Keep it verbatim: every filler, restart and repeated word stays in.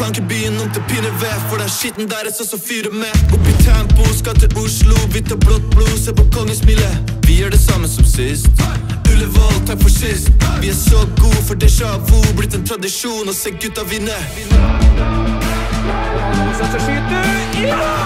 Tankebyen om til Pinneved, for det er skitten der er så så fyrer med. Opp i tempo, skal til Oslo, hvitt og blått blod, se på kongen smile. Vi gjør det samme som sist. Ullevål, takk for sist. Vi er så gode for déjà vu, blitt en tradisjon å se gutta vinne. Satser skyter, ja!